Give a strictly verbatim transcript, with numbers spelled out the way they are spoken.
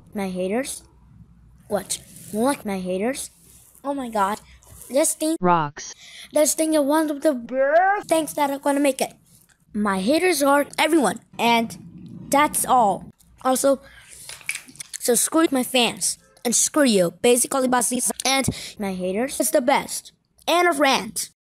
My haters? What? What, my haters? Oh my god. This thing rocks. This thing is one of the best things that are gonna make it. My haters are everyone, and that's all. Also, so screw my fans, and screw you, basically, Basis, and my haters is the best. And a rant.